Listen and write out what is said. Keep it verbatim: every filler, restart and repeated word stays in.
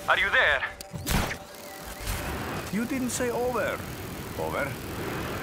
Are you there? You didn't say over. Over.